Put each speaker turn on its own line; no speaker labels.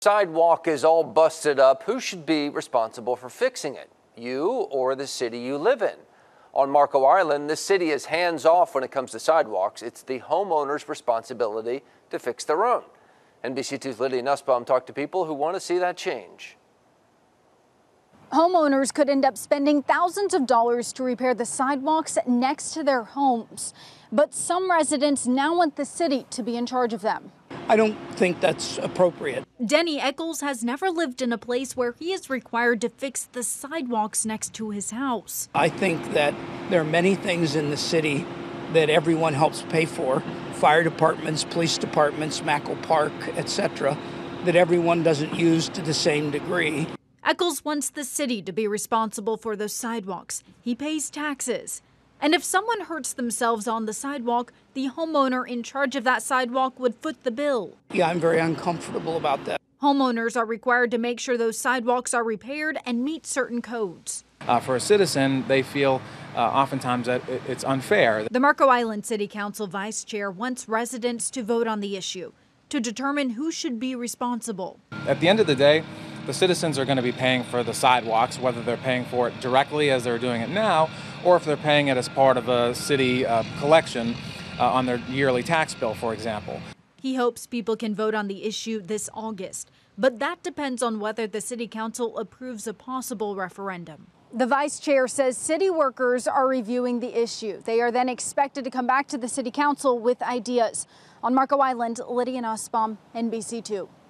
Sidewalk is all busted up. Who should be responsible for fixing it? You or the city you live in? On Marco Island, the city is hands-off when it comes to sidewalks. It's the homeowner's responsibility to fix their own. NBC2's Lydia Nussbaum talked to people who want to see that change.
Homeowners could end up spending thousands of dollars to repair the sidewalks next to their homes. But some residents now want the city to be in charge of them.
I don't think that's appropriate.
Denny Eccles has never lived in a place where he is required to fix the sidewalks next to his house.
I think that there are many things in the city that everyone helps pay for. Fire departments, police departments, Mackle Park, etc., that everyone doesn't use to the same degree.
Eccles wants the city to be responsible for those sidewalks. He pays taxes. And if someone hurts themselves on the sidewalk, the homeowner in charge of that sidewalk would foot the bill.
Yeah, I'm very uncomfortable about that.
Homeowners are required to make sure those sidewalks are repaired and meet certain codes.
For a citizen, they feel oftentimes that it's unfair.
The Marco Island City Council Vice Chair wants residents to vote on the issue to determine who should be responsible.
At the end of the day, the citizens are going to be paying for the sidewalks, whether they're paying for it directly as they're doing it now, or if they're paying it as part of a city collection on their yearly tax bill, for example.
He hopes people can vote on the issue this August, but that depends on whether the City Council approves a possible referendum.
The vice chair says city workers are reviewing the issue. They are then expected to come back to the City Council with ideas. On Marco Island, Lydia Nussbaum, NBC2.